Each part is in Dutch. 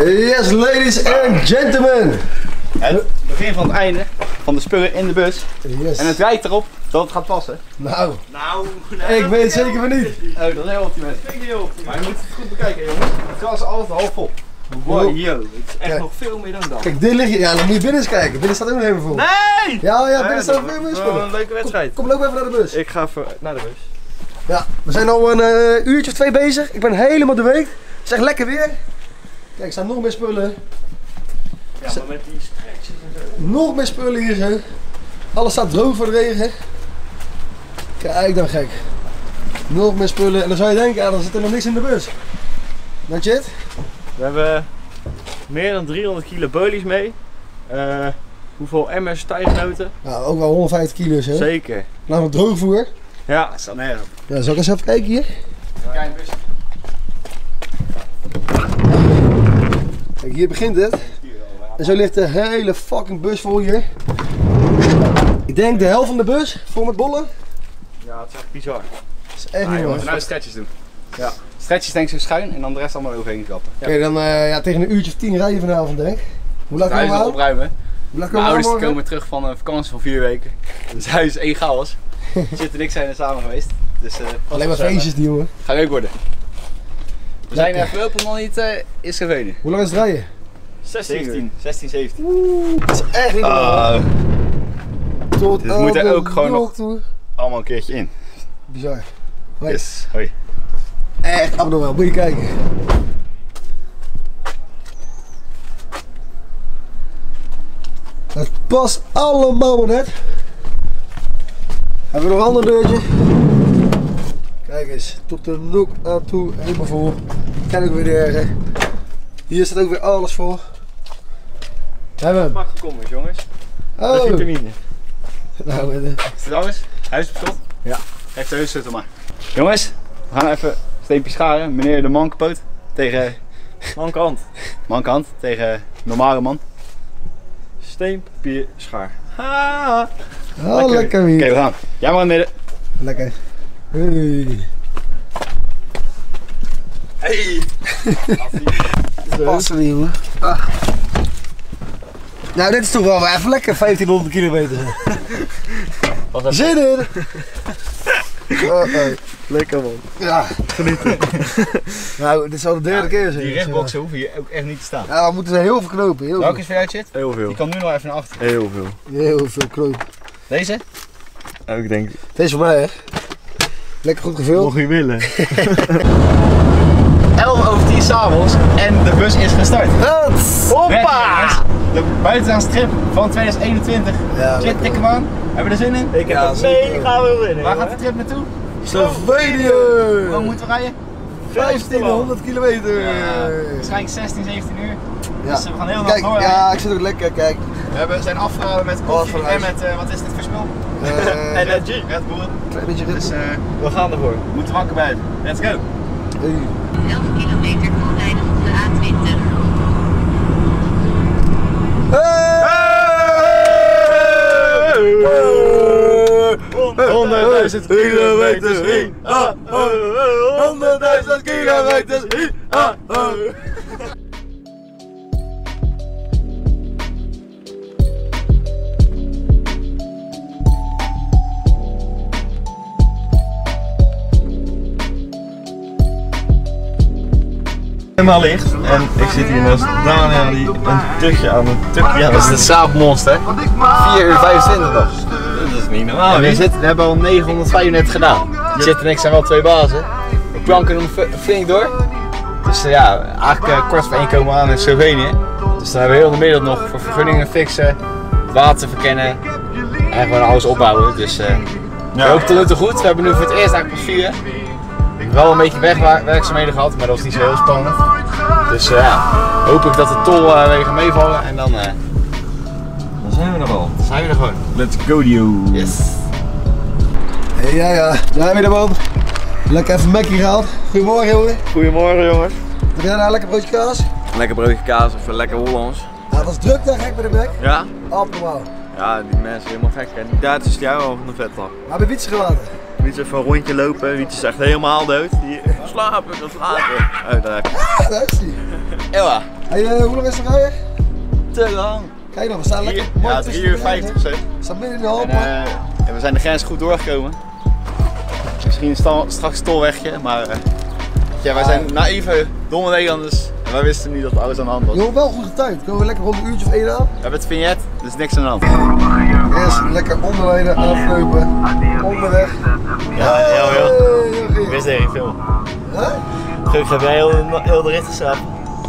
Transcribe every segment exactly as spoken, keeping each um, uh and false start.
Yes, ladies and gentlemen. Het begin van het einde van de spullen in de bus. Yes. En het lijkt erop dat het gaat passen. Nou, nou ik weet het zeker van niet. Oh, dat is heel optimistisch. Ik niet heel optimistisch. Maar je moet het goed bekijken, jongens. Het was altijd half vol. Wow, yo, het is echt Kijk. nog veel meer dan dat. Kijk, dit ligt hier. Ja, dan moet je binnen eens kijken. Binnen staat ook nog even vol. Nee! Ja, ja, binnen Nee, staat ook dat veel meer is wel spullen. een leuke wedstrijd. Kom, kom loop even naar de bus. Ik ga even naar de bus. Ja, we zijn al een uh, uurtje of twee bezig. Ik ben helemaal de week. Het is echt lekker weer. Kijk, er staan nog meer spullen. Ja, maar met die stretches en zo. Nog meer spullen hier zo. Alles staat droog voor de regen. Kijk dan gek. Nog meer spullen. En dan zou je denken, ja, dan zit er nog niks in de bus. That's it? We hebben meer dan driehonderd kilo bolies mee. Uh, hoeveel emmers stijgnoten? Nou, ook wel honderdvijftig kilo zo. Zeker. Nou, nog droogvoer. Ja, dat staat nergens op. Ja, zal ik eens even kijken hier? Kijk, bus. Kijk, hier begint het. En zo ligt de hele fucking bus vol hier. Ik denk de helft van de bus vol met bollen. Ja, het is echt bizar. Dat is echt Ah, niet jongens, waar. nou stretches doen. Ja. Stretches denk ik zo schuin en dan de rest allemaal overheen klappen. Ja. Oké, dan uh, ja, tegen een uurtje of tien rijden vanavond denk ik. Hoe laat Het huis komen nog we aan? opruimen. Hoe laat Mijn komen we ouders aan morgen? komen terug van een vakantie van vier weken. Dus het huis is één chaos. Zit en ik zijn er samen geweest. Dus, uh, Alleen maar feestjes die jongen. Gaat leuk worden. We zijn Lekker. er voorlopig nog niet uh, in Slovenië. Hoe lang is het rijden? zestien, zestien, zeventien. Oeh, het is echt niet normaal. Uh, Tot dus we moeten aan de ook gewoon nog- dok toe. allemaal een keertje in. Bizar. Hoi. Yes, hoi. Echt abnormaal, moet je kijken. Het past allemaal maar net. Hebben we nog een ander deurtje. Kijk eens, tot de noek aan toe, helemaal vol. Kan ook weer dergen. Hier staat ook weer alles voor. We hebben hem. Pak gekomen jongens. De Oh, vitamine. nou, eh, Is het alles? Huis op slot? Ja. Heeft de huissleutel maar. Jongens, we gaan even steempjes scharen. Meneer de mankepoot tegen... Mankant. Mankant tegen normale man. Steen, papier, schaar. Ha! oh, lekker Oké, weer. we gaan. Jij maar in het midden. Lekker. Hey. Hey! Passen jongen. Ah. Nou, dit is toch wel even lekker, vijftienhonderd kilometer. Zin in! Oh, oh. Lekker man. Ja, genieten. Nou, dit is al de derde keer zijn. Die rechtboxen hoeven hier ook echt niet te staan. Ja, we moeten er heel veel knopen. Heel Welke veel. is voor jou zit? Heel veel. Die kan nu nog even naar achter. Heel veel. Heel veel knopen. Deze? Ook denk ik. Deze voor mij, hè? Lekker goed gevuld. je willen. elf over tien s'avonds en de bus is gestart. Hoppa! De buitenlandse trip van tweeduizend eenentwintig. Ja, Shit, lekker. tik hem aan. Hebben we er zin in? Ik heb Ja, er zeker. mega veel zin in. Waar gaat de trip naartoe? Slovenië! Hoe moeten we rijden? vijftienhonderd kilometer! Ja, waarschijnlijk zestien, zeventien uur. Ja. Dus we gaan heel lang Kijk, doorrijden. ja, ik zit ook lekker, kijk. We hebben, zijn afgeraden met koffie van en huis. met, uh, wat is dit voor spul? Uh, Energy. Red Bull. Klein beetje Dus ritme. uh, we gaan ervoor. We moeten wakker blijven. Let's go. Hey. elf kilometer rijden op de A twintig. honderdduizend kilometers in. honderdduizend kilometers in. Helemaal licht en ik zit hier naast Daniel die een tukje aan een tukje. Ja, dat is de Saab Monster. vier uur vijfentwintig nog. Dat is niet normaal. Ja, we, zitten, we hebben al negenhonderdvijfendertig gedaan. Ik zit en ik zijn wel twee bazen. We planken hem f- flink door. Dus uh, ja, eigenlijk uh, kort voor één komen we aan in Slovenië. Dus dan hebben we heel de middag nog voor vergunningen fixen, water verkennen en gewoon alles opbouwen. Dus uh, Ja. we hopen tot nu toe goed. We hebben nu voor het eerst eigenlijk pas vieren. Wel een beetje wegwerkzaamheden gehad, maar dat was niet zo heel spannend. Dus uh, ja, hoop ik dat de tolwegen meevallen en dan uh, Dan zijn we er al. zijn we er gewoon. Let's go Dio. Yes. Hey, ja, ja, daar heb je de man. Lekker even Mackie gehaald. Goedemorgen, jongen. Goedemorgen jongens. Heb jij nou lekker broodje kaas? Lekker broodje kaas of lekker Hollands. Ja, het was druk daar gek bij de Mac. Ja? Abnormaal. Ja, die mensen helemaal gek. En die Duitsers die houden al van de vetlag. Maar heb je fietsen gelaten? Wiets even een rondje lopen, Wiets is echt helemaal dood. Die, ik ga slapen, ik ga slapen. Oh, daar heb je. Ah, daar is hij. Ewa. Hey, uh, hoe lang is het rijden? Te lang. Kijk dan, we staan lekker Drie- mooi Ja, tussen drie uur de vijftig bergen. of zo. We staan midden in de En, Alpen. uh, en we zijn de grens goed doorgekomen. Misschien een stal, straks een tolwegje, maar uh, ja, wij zijn naïeve, domme Nederlanders. En wij wisten niet dat alles aan de hand was. Jongen, wel goed getimed. Komen we lekker rond een uurtje of één aan? We hebben het vignet, dus niks aan de hand. Eerst lekker onderwijden, aflopen, onderweg. Ja, heel heel. Hey, Ik heel wist echt niet veel. Huh? Gelukkig heb jij heel, heel de rit geslapen.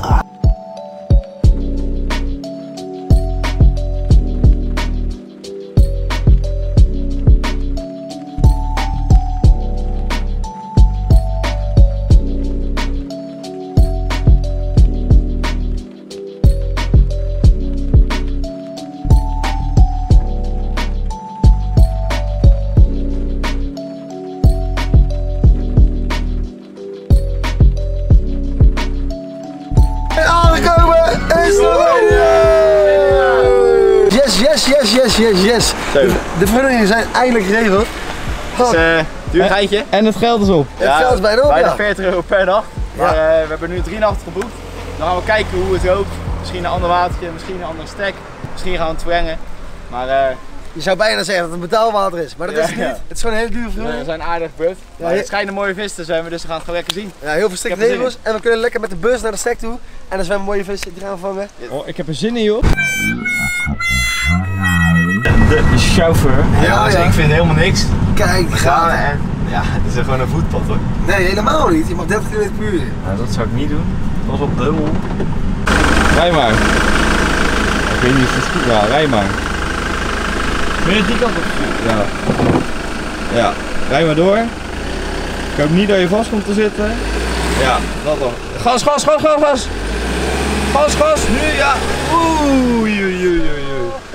Aangekomen in Slovenië! Yes, yes, yes, yes, yes, yes. De, de vergunningen zijn eindelijk geregeld. Dus uh, duur een geintje. En het geld is op. Het geld is bijna op, Bijna ja. veertig euro per dag. Maar uh, we hebben nu drie nachten geboekt. Dan gaan we kijken hoe het loopt. Misschien een ander watertje, misschien een andere stek. Misschien gaan we het verlengen. Maar uh, Je zou bijna zeggen dat het betaalwater is, maar dat Ja, is het niet. ja. Het is gewoon een hele dure we vergunning. zijn aardig gebeurd. Ja, Maar je- het schijnt een mooie vis te zwemmen, dus we gaan het gewoon lekker zien. Ja, heel veel Ik strikte heb er zin regels en we kunnen lekker met de bus naar de stek toe. En dan zwemmen mooie vissen die gaan we vangen. Oh, ik heb er zin in, joh. De, de chauffeur. Ja, dus ja. ik vind helemaal niks. Kijk, We gaan en ja, het is gewoon een voetpad hoor. Nee, helemaal niet. Je mag dertig kilometer per uur. Nou, dat zou ik niet doen. Pas op de hummel. Rij maar. Ik weet niet of het goed gaat. Rij maar. Wil je die kant op? Ja. Ja. Rij maar door. Ik hoop niet dat je vast komt te zitten. Ja, dat dan. Gas, gas, gas, gas, gas. Gas, gas. Nu, ja. Oeh, oei, oei, oei, oei.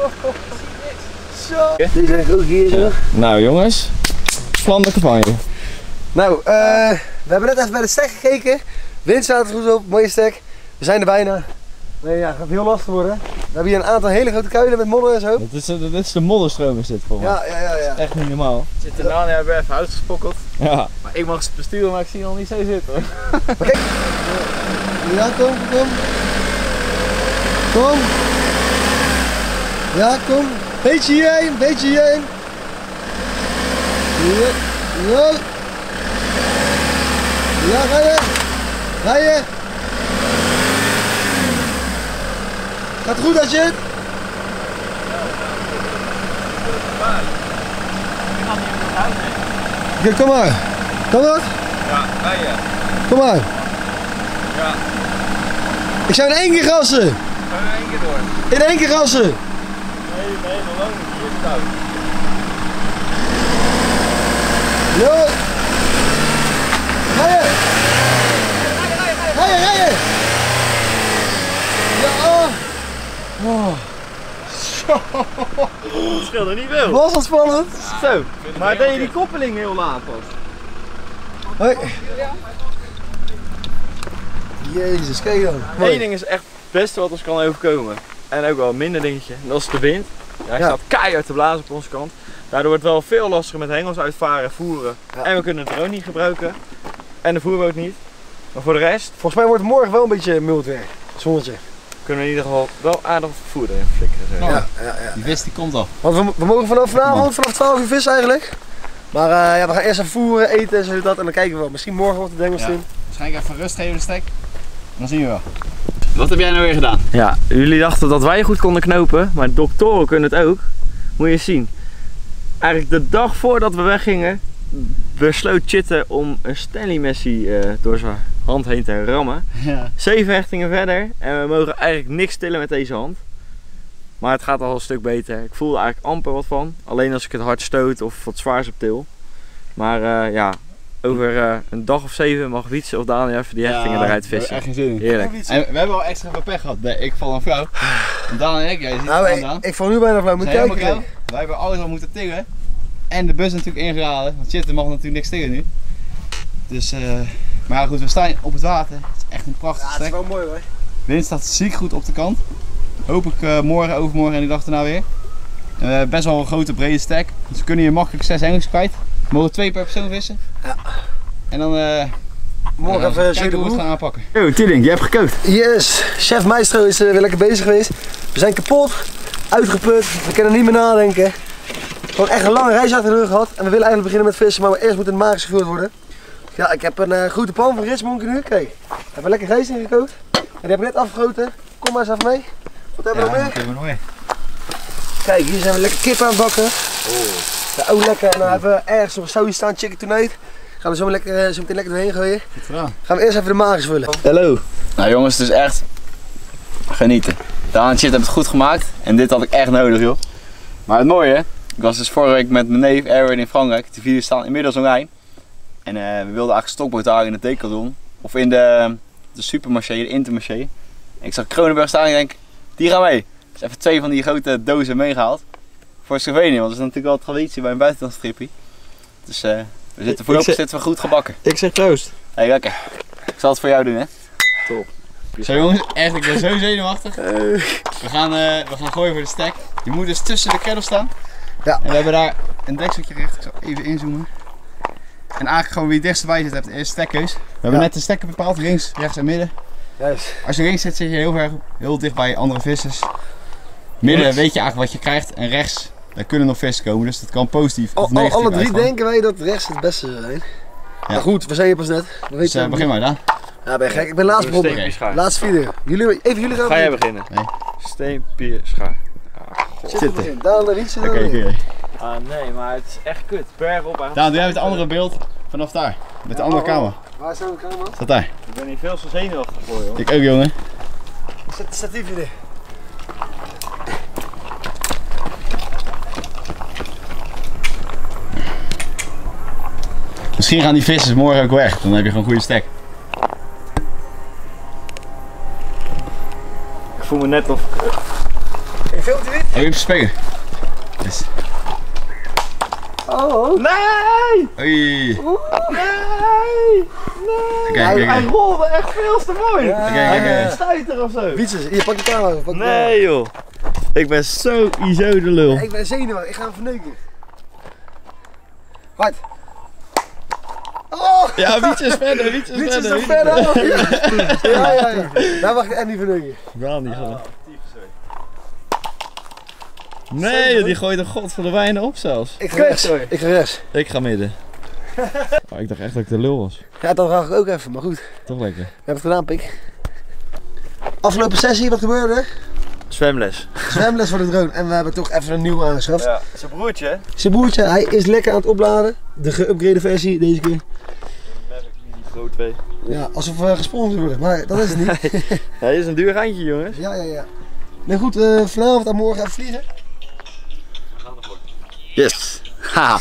Zo. Deze zijn grote hier zo. Nou jongens, Vlaanderen campagne. Nou, uh, we hebben net even bij de stek gekeken. Wind staat er goed op, mooie stek. We zijn er bijna. Nee, ja, het gaat heel lastig worden. We hebben hier een aantal hele grote kuilen met modder en zo. Dat is, dat is de modderstroom is dit voor mij. Ja, ja, ja, ja. Echt niet normaal. Zit er nou en hebben we even uitgespokkeld. Ja. Maar ik mag het besturen, maar ik zie nog niet zo zitten. Maar kijk. Ja, kom, kom. Kom. Ja, kom. Beetje hierheen, beetje hierheen. Ja, ja. Ja, ga je. Ga je. Gaat het goed, Adje? Oké, kom maar. Kan dat? Ja, wij ja. Kom maar. Ja. Ik zou in één keer gassen. Gaan we één keer door. In één keer gassen. Nee, nee, gewoon hier is koud. Ja. Ga je. Ga je, ga je. Ja. Oh. Dat scheelde niet veel. Was dat spannend? Zo, maar deed je die koppeling heel laat pas? Hoi. Jezus, kijk dan. Eén ding is echt het beste wat ons kan overkomen. En ook wel een minder dingetje. En dat is de wind. Ja, hij Ja. staat keihard te blazen op onze kant. Daardoor wordt het wel veel lastiger met hengels uitvaren en voeren. Ja. En we kunnen de drone niet gebruiken. En de voerboot niet. Maar voor de rest Volgens mij wordt het morgen wel een beetje mild weer. Zonnetje. kunnen we in ieder geval wel aardig vervoer erin flikkeren. Zeg. Ja, ja, ja. Die vis die komt al. Want we, we mogen vanaf vanavond, vanaf twaalf uur vissen eigenlijk. Maar uh, ja, we gaan eerst even voeren, eten en zo dat. En dan kijken we wel. Misschien morgen wat de dengels Ja. in. Waarschijnlijk even rust geven de stek. Dan zien we wel. Wat heb jij nou weer gedaan? Ja, jullie dachten dat wij goed konden knopen, maar doktoren kunnen het ook. Moet je eens zien. Eigenlijk de dag voordat we weggingen, besloot Chitte om een Stanley Messi uh, door zijn hand heen te rammen. Ja. Zeven hechtingen verder en we mogen eigenlijk niks tillen met deze hand. Maar het gaat al een stuk beter. Ik voelde eigenlijk amper wat van. Alleen als ik het hard stoot of wat zwaars op til. Maar uh, ja, over uh, een dag of zeven mag Wietse of Daniel even die hechtingen eruit vissen. Echt geen zin in. Heerlijk. En we hebben wel extra veel pech gehad. Nee, ik val een vrouw. En Daan en ik, jij ziet Nou, het ik, aan. ik val nu bijna flauw. Moet Zijn kijken. helemaal koud. Wij hebben alles al moeten tillen. En de bus natuurlijk ingeladen. Want shit, er mag natuurlijk niks tillen nu. Dus, uh, maar goed, we staan op het water. Het is echt een prachtige Ja, het is stek. wel mooi hoor. De wind staat ziek goed op de kant. Hoop ik uh, morgen, overmorgen en die dag erna weer. Uh, best wel een grote brede stek. Dus we kunnen hier makkelijk zes hengels kwijt. We mogen twee per persoon vissen. Ja. En dan uh, Morgen even kijken hoe we het gaan aanpakken. Oh, Tillink, jij hebt gekookt. Yes, chef Maestro is uh, weer lekker bezig geweest. We zijn kapot, uitgeput, we kunnen niet meer nadenken. Gewoon echt een lange reis achter de rug gehad. En we willen eigenlijk beginnen met vissen, maar eerst moet het magisch gevuld worden. Ja, ik heb een uh, grote pan van Richmond nu. Kijk, we hebben lekker rijst ingekookt. En die heb ik net afgegoten. Kom maar eens even mee. Wat hebben we ja, nog meer? hebben we nog meer? Kijk, hier zijn we lekker kip aan het bakken. Oh. Ja, ook lekker. En dan hebben we ergens nog een sausje staan, chicken tonight. Gaan we zo, lekker, zo meteen lekker doorheen gooien. Goed gedaan. Gaan we eerst even de magisch vullen. Hallo. Nou jongens, het is echt genieten. Daan en Chit hebben het goed gemaakt. En dit had ik echt nodig joh. Maar het mooie, ik was dus vorige week met mijn neef Erwin in Frankrijk. Die video's staan inmiddels online. En uh, we wilden eigenlijk stokbrood halen in de Decathlon. Of in de, de Supermarché, de Intermarché. En ik zag Kronenberg staan en ik denk, die gaan mee. Dus even twee van die grote dozen meegehaald. Voor Slovenië, want dat is natuurlijk wel traditie bij een buitenlandstripje. Dus uh, we zitten voorlopig zitten we goed gebakken. Ik zeg proost. Hé, hey, lekker. Ik zal het voor jou doen hè. Top. Zo jongens, echt ik ben zo zenuwachtig. We gaan, uh, we gaan gooien voor de stek. Die moet dus tussen de kettle staan. Ja. En we hebben daar een dekseltje gericht. Ik zal even inzoomen. En eigenlijk gewoon wie het dichtst bij zit hebt, is stekkeus. We hebben Ja. net de stekken bepaald, links, rechts en midden. Juist. Als je links zit, zit je heel ver, heel dicht bij andere vissers. Midden Yes. weet je eigenlijk wat je krijgt en rechts, daar kunnen nog vissen komen. Dus dat kan positief of Al, al, negatief alle drie uitvallen. denken wij dat rechts het beste zou zijn. Ja. Maar goed, we zijn hier pas net. We Dus weten uh, begin maar dan. Ja, ben je gek. Ik ben laatst begonnen. Steempje schaar. Laatste video. Jullie, even jullie gaan Ga jij beginnen. beginnen? Nee. Steempje schaar. Zit er begin. Daan, daar iets Oké, oké. Ah nee, maar het is echt kut. Berg op. Daan, doe jij met het andere beeld vanaf daar. Met de andere camera. Waar staan we camera? Staat daar. Ik ben hier veel zo zenuwachtig voor joh. Ik ook jongen. Zet het statiefje er. Misschien gaan die vissers morgen ook weg, dan heb je gewoon een goede stek. Ik voel me net of... Je filmt je niet? Heb je hem spelen? Yes. Oh. Nee! Oei. Nee! Nee! Oké, hij, kijk. hij rolde echt veel te mooi. Ja. Oké, kijk Hij eens. stuiter of zo. Wietses, hier pak de camera. Pak de Nee joh. Ik ben zo iso de lul. camera. Ik ben zenuwachtig. Ik ga hem verneuken. Hard. Oh! Ja, Wietse is verder, Wietse is Wietses verder. nog verder. Ja, ja, ja. Daar mag ik echt niet verneuken. Wel niet gewoon. Nee, die gooit een god van de wijn op zelfs. Ik ga Kut, rechts. sorry. Ik ga rechts. Ik ga midden. Oh, ik dacht echt dat ik de lul was. Ja, dat ga ik ook even, maar goed. Toch lekker. We hebben het gedaan, pik. Afgelopen sessie, wat gebeurde er? Zwemles. Zwemles voor de drone en we hebben toch even een nieuwe aangeschaft. Ja, zijn broertje. Zijn broertje, hij is lekker aan het opladen. De geüpgrade versie deze keer. Mavic Mini Pro twee. Ja, alsof we gesponsord worden, maar dat is het niet. Hij is een duur eindje jongens. Ja, ja, ja. Nou goed, uh, vanavond en morgen even vliegen. Yes. Ha.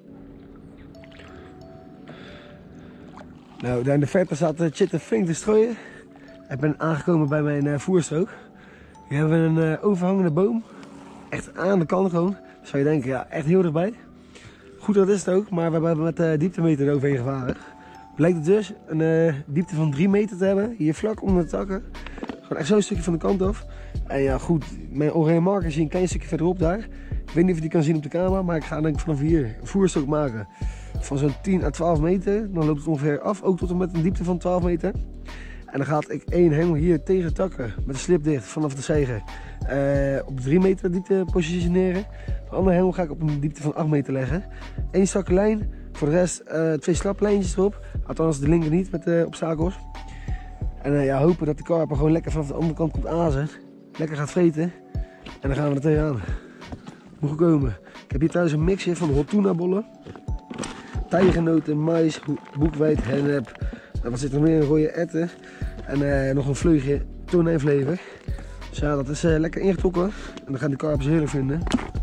Nou, daar in de verte staat uh, Chit en Fink te strooien. Ik ben aangekomen bij mijn uh, voerstrook. Hier hebben we een uh, overhangende boom. Echt aan de kant gewoon. Zou je denken, ja, echt heel dichtbij. Goed, dat is het ook, maar we hebben met uh, dieptemeter eroverheen gevaren. Blijkt het dus een uh, diepte van drie meter te hebben, hier vlak onder de takken. Gewoon echt zo'n stukje van de kant af. En ja goed, mijn oranje marker zie je een klein stukje verderop daar. Ik weet niet of je die kan zien op de camera, maar ik ga denk ik vanaf hier een voerstok maken. Van zo'n tien à twaalf meter. Dan loopt het ongeveer af, ook tot en met een diepte van twaalf meter. En dan gaat ik één hengel hier tegen takken met de slip dicht vanaf de zeiger uh, op drie meter diepte positioneren. De andere hengel ga ik op een diepte van acht meter leggen. Eén strakke lijn, voor de rest uh, twee slaplijntjes erop. Althans de linker niet met de obstakels. En uh, ja, hopen dat de karper gewoon lekker vanaf de andere kant komt azen. Lekker gaat vreten. En dan gaan we er tegenaan. Moet komen. Ik heb hier thuis een mixje van hot tuna bollen. Tijgernoten, mais, boekweit, hennep. En wat zit er meer? Rode erwten. En uh, nog een vleugje tonijnvlever. Dus ja, dat is uh, lekker ingetrokken. En dan gaan de karpers heerlijk vinden.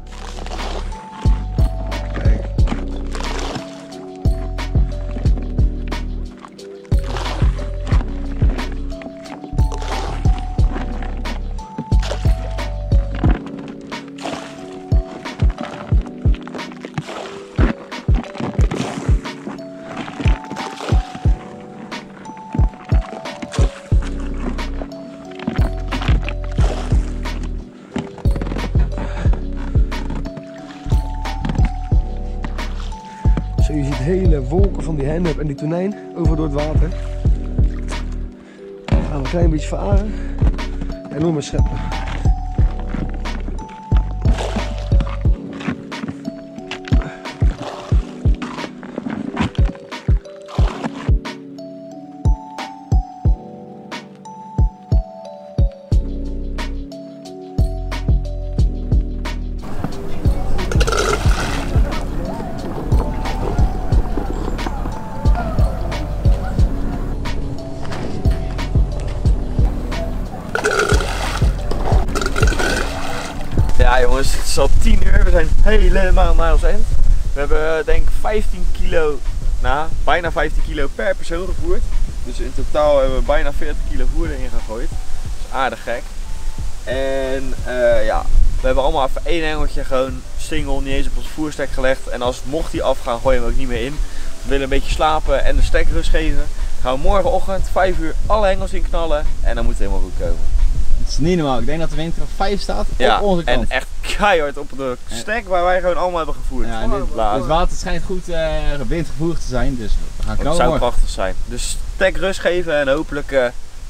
Kijk. hele wolken van die hennep en die tonijn over door het water. Dan gaan we een klein beetje varen en nog maar scheppen. Ja jongens, het is al tien uur, we zijn helemaal naar ons eind. We hebben denk ik vijftien kilo, nou bijna vijftien kilo per persoon gevoerd. Dus in totaal hebben we bijna veertig kilo voer erin gegooid. Dat is aardig gek. En uh, ja, we hebben allemaal even één hengeltje gewoon single, niet eens op ons voerstek gelegd. En als mocht die afgaan, gooien we hem ook niet meer in. We willen een beetje slapen en de stek rust geven. Gaan we morgenochtend vijf uur alle hengels in knallen en dan moet het helemaal goed komen. Het is niet normaal. Ik denk dat de winter op vijf staat Ja, op onze kant. en echt keihard op de stek waar wij gewoon allemaal hebben gevoerd. Ja, en dit, het water schijnt goed uh, windgevoerd te zijn, dus we gaan Het knallen zou morgen. prachtig zijn. Dus stek rust geven en hopelijk uh,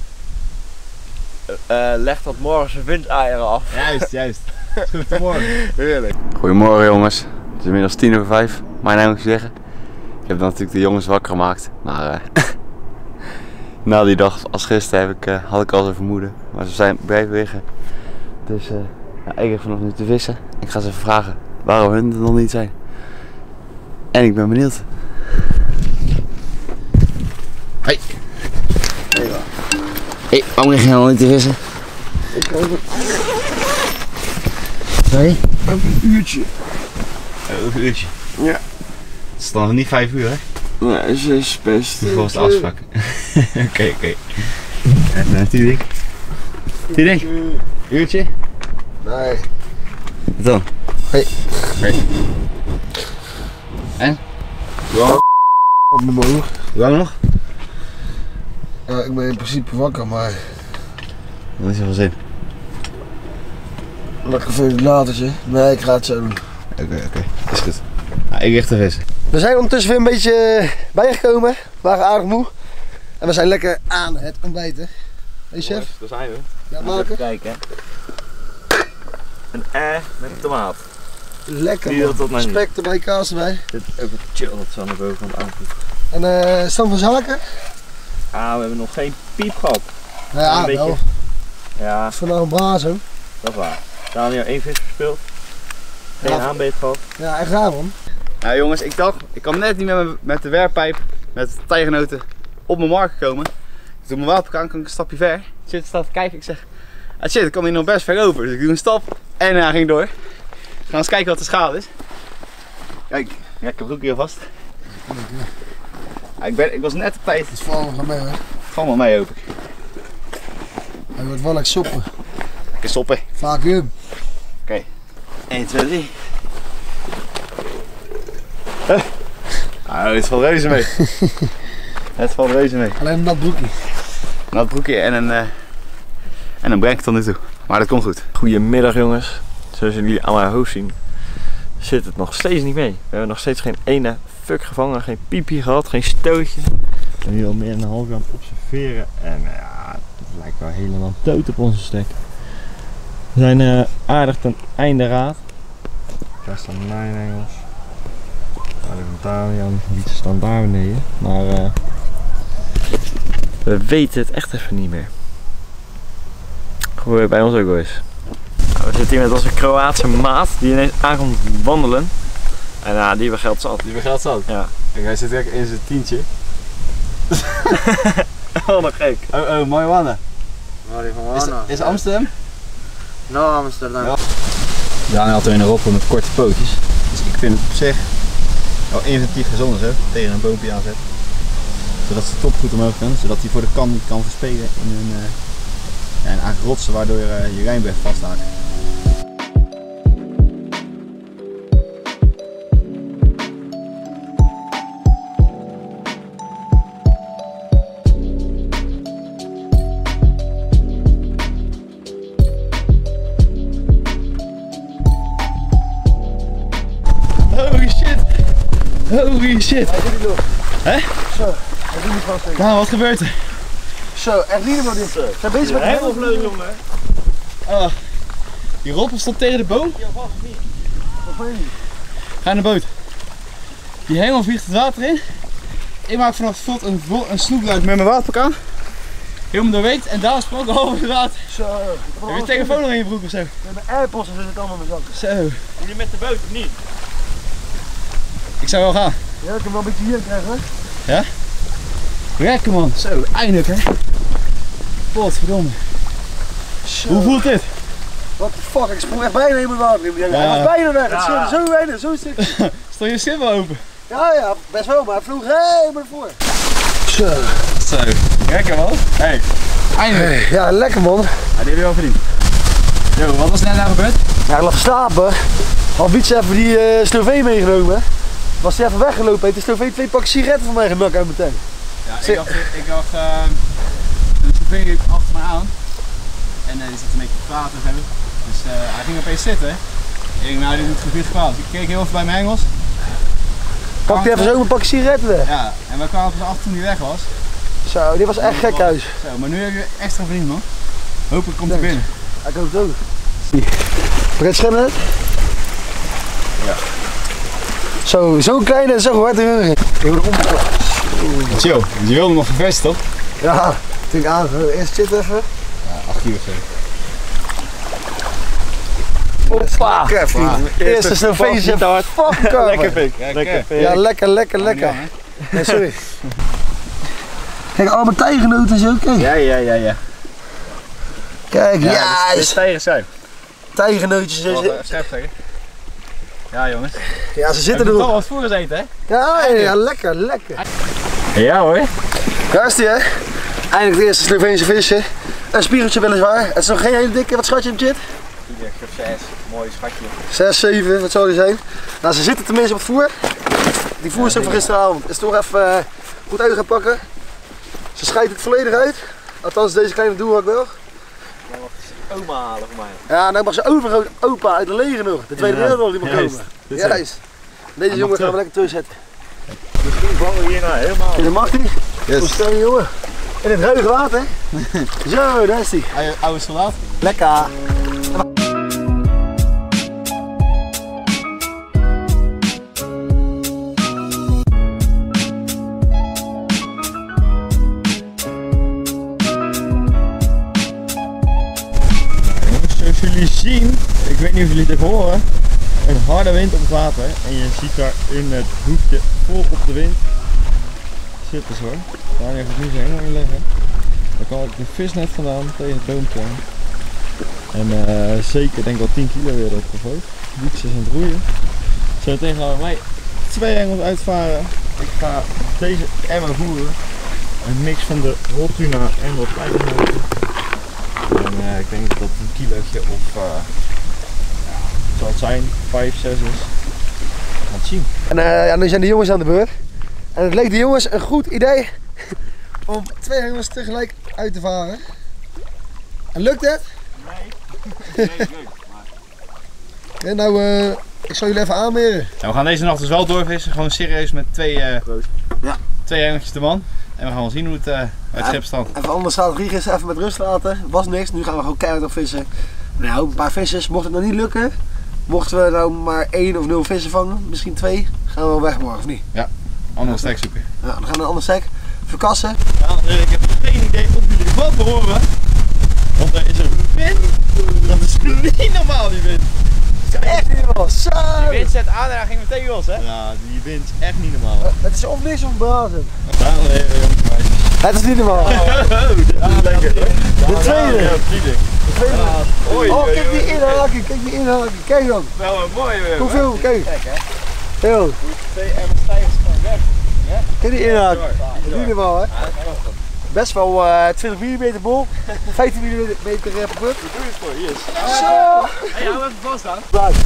uh, legt dat morgen zijn windeieren af. Juist, juist. Het is goed, tot morgen. Heerlijk. Goedemorgen jongens. Het is inmiddels tien over vijf. Mijn naam moet ik zeggen. Ik heb natuurlijk de jongens wakker gemaakt. Maar uh, na die dag als gisteren heb ik, uh, had ik al zo'n vermoeden. Maar ze zijn blijven liggen. Dus uh, ja, ik heb vanaf nu te vissen. Ik ga ze even vragen waarom hun er nog niet zijn. En ik ben benieuwd. Hoi. Hé, waarom lig je nog niet te vissen? Ik ga even Sorry? een uurtje. Uh, een uurtje. Ja. Het is dan niet vijf uur hè? Nee, ze is best. Volgens de afspraak. Oké, oké. En uh, Tidink? Tidink? Uurtje? Nee. Wat dan? Hey. Hey. En? Ja. Op mijn moog. Hoe lang nog? Ja, ik ben in principe wakker, maar Dat is wel zin. lekker veel latertje. Nee, ik ga het zo doen. Oké, okay, oké. Okay. Is goed. Nou, ik richt de vissen. We zijn ondertussen weer een beetje bijgekomen. We waren aardig moe. En we zijn lekker aan het ontbijten. Hey chef, Daar zijn we. ja, maken. Kijken. Een ei met tomaat. Lekker Wie wil dat nou niet? Spek erbij, kaas erbij. Dit is ook wat chill dat ze aan de bovenkant aanvoelt. En uh, stand van zaken? Ah, we hebben nog geen piep gehad. Nou ja, Een beetje. wel. Ja, Het is vandaag een brazo. dat is waar. Daniel één vis verspeeld. Geen Ja. aanbeet gehad. Ja, echt raar man. Nou jongens, ik dacht, ik kan net niet met, mijn- met de werppijp, met de tijgenoten op mijn markt komen. Ik doe mijn wapen aan, kan ik een stapje ver. Shit staat te kijken, ik zeg, ah shit, ik kan hier nog best ver over. Dus ik doe een stap en hij ging door. We gaan eens kijken wat de schade is. Kijk, ja, ik heb broekje alvast. Ja, ik, ben, ik was net op tijd. Het valt nog mee hoor. Val maar mee hoop ik. Hij wordt wel lekker soppen. Lekker stoppen. Vacuüm. één, twee, drie. Huh. Ah, dit valt reuze mee. Het valt reuze mee. Alleen een nat broekje. Een nat broekje en een, uh, en een brenk tot nu toe. Maar dat komt goed. Goedemiddag jongens. Zoals jullie aan mijn hoofd zien, zit het nog steeds niet mee. We hebben nog steeds geen ene fuck gevangen, geen piepje gehad, geen stootje. We zijn hier al meer dan een half uur aan het observeren en ja, het lijkt wel helemaal dood op onze stek. We zijn uh, aardig ten einde raad. Daar staan mijn engels. Daar ligt Daniel, die staan daar beneden. Maar uh, we weten het echt even niet meer. Gebeurt bij ons ook wel eens. Nou, we zitten hier met onze Kroatische maat die ineens aankomt wandelen. En ja, die hebben geld zat. Die hebben geld zat. Ja. Kijk, hij zit echt in zijn tientje. Oh, nog gek. Oh, oh, mooi wannen. Waar van Is, is Amsterdam? Nou, Amsterdam. Ja. Daniel had er een roppel met korte pootjes. Dus ik vind het op zich wel inventief gezonder zo. Tegen een boompje aanzet. Zodat ze top goed omhoog kan. Zodat hij voor de kan niet kan verspelen in een, uh, ja, een aantal rotsen waardoor uh, je rijnberg vasthaakt. Holy shit! Holy shit. Hij zit niet nog. Hè? Zo, hij zit niet vast. Nou, wat gebeurt er? Zo, echt niet meer dit. Ze zijn bezig met de Helemaal jongen. Oh, die roppel stond tegen de boom. Wat vind je? Ga naar de boot. Die hengel vliegt het water in. Ik maak vanaf het vlot een, een snoekluik met mijn waterpak aan. Helemaal doorweekt en daar sprong ik half in het water. Zo. Heb je je telefoon nog in je broek of zo? Met mijn airpods zit het allemaal in mijn zak. Zo. Moet je met de boot of niet? Ik zou wel gaan. Ja, ik kan wel een beetje hier krijgen hoor. Ja? Lekker man. Zo, eindelijk hè. Potverdomme. Zo. Hoe voelt dit? What the fuck, ik sprong echt bijna in mijn water. Hij Ja. was bijna weg, het Ja. scheelde zo weinig, zo stuk. Stond je schip wel open? Ja, ja, best wel, maar hij vloog helemaal voor. Zo. Zo. Lekker man. Hey. Eindelijk. Ja, lekker man. Ja, die heb je wel verdiend. Yo, wat was er net nou gebeurd? Ja, ik lag te slapen. Had Wiets even die uh, Sloveen meegenomen. Was hij even weggelopen, heeft de Sloveen twee pakken sigaretten van mij genakt uit mijn tent. Ja, Zit- ik dacht, ik dacht uh, de chauffeur liep achter mij aan. En uh, die zat een beetje te praten en zo. Dus uh, hij ging opeens zitten. Ik denk, nou, die moet gebied gepraat. Dus ik keek heel even bij mijn Engels. Pak hij even zo een pakje sigaretten weg. Ja, en we kwamen pas achter toen hij weg was. Zo, dit was echt gek huis. Zo, maar nu heb je extra verdiend man. Hopelijk komt hij Thanks. binnen. Ik hoop het ook. Pak je het scherm uit? Ja. Zo, zo klein en zo hard. Ik word omgeklapt. Chill, je wilde nog verversen toch? Ja, ik denk aan. Eerst zitten even. Ja, acht kilo of zo. Hoppa! Lekker, vriend. Eerste Sloveense fucking car. Lekker pik. Lekker. Ja, lekker, lekker, lekker. Niet aan, Nee, sorry. Kijk, allemaal tijgenoten en zo. Kijk, Ja, ja, ja, ja. kijk, Ja, ja, dit is tijgers zijn. tijgenootjes. hè? Ze, Scherp zeggen. Ja jongens. ja, ze Heb zitten je toch erop. wat voor gezeten hè? Ja, ja, ja, lekker, lekker. Ja hoor. Daar is die, hè? Eindelijk de eerste Sloveense visje. Een spiegeltje weliswaar. Het is nog geen hele dikke. Wat schat je hem, Chit? Vier, zes, mooi schatje. zes, zeven, wat zou die zijn? Nou, ze zitten tenminste op het voer. Die voerstuk van gisteravond is toch even uh, goed uit gaan pakken. Ze scheidt het volledig uit. Althans, deze kleine doelhak wel. Dan mag ze oma halen voor mij. Ja, nou mag ze overgroot opa uit de leger nog. De Tweede Ja, Wereldoorlog die mag juist. komen. Dit is Juist. Deze jongen gaan we lekker terugzetten. Misschien vallen we hierna helemaal. En dat mag die. Yes. Hoe stel je jongen? In het ruige water. Zo, daar is die. Oude soldaat. Lekker. Zoals jullie zien, ik weet niet of jullie dit horen, een harde wind op het water en je ziet daar in het hoekje vol op de wind zitten ze hoor. Daar ga ik nu zo helemaal in leggen. Dan kan ik de visnet vandaan tegen het boompje aan. En uh, zeker denk ik wel tien kilo weer opgevooid. Wiets is aan het roeien. Zo meteen gaan we mij twee hengels uitvaren. Ik ga deze emmer voeren. Een mix van de rottuna en wat pijpenoten. En uh, ik denk dat dat een kilootje of uh, ja, het zal het zijn, vijf, zes is. We gaan het zien. En uh, ja, nu zijn de jongens aan de beurt. En het leek de jongens een goed idee om twee hengels tegelijk uit te varen. En lukt het? Nee, nee, leuk. Ja, nou, uh, ik zal jullie even aanmeren. Ja, we gaan deze nacht dus wel doorvissen, gewoon serieus met twee, uh, Ja. twee hengeltjes de man. En we gaan wel zien hoe het uh, uit het schip staat. Even andere strategie gisteren even met rust laten. Was niks, nu gaan we gewoon keihard op vissen. Nou, een paar vissers. Mocht het nou niet lukken, mochten we nou maar één of nul vissen vangen, misschien twee, gaan we wel weg morgen of niet? Andere stek zoeken. Ja, dan gaan we een ander stek verkassen. Ja, ik heb geen idee of jullie wat horen. Want er is een wind. Dat is niet normaal die wind. Echt niet normaal. Zo! Die wind zet aan en hij ging meteen los hè? Ja, die wind is echt niet normaal. Het is of niks of brazen. Daar leren jongens meisjes. Het is niet normaal. Oh, dit is lekker hoor. De tweede. Ja, tweede. De tweede. Oei, Oh, oei, kijk die oei. inhaken, kijk die inhaken. Kijk dan. Wel een mooie weer. Hoeveel? Kijk. Kijk hè? Heel. Twee emmers stijgers gewoon weg. Kijk die inhaken. Dat is niet normaal hè. Best wel uh, twintig millimeter bol, vijftien millimeter per put. Doe je het voor, hier is. Zo! Hey, hou even vast aan. Blijf.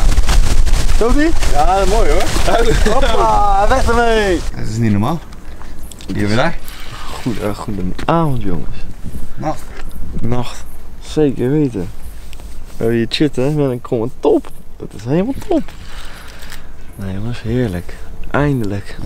Zo die? Ja, mooi hoor. Hoppa, weg ermee! Het is niet normaal. Die hebben we daar. Goede, goede avond jongens. Nacht. Nacht. Zeker weten. We hebben hier chitten met een kromme top. Dat is helemaal top. Nee jongens, heerlijk. Eindelijk.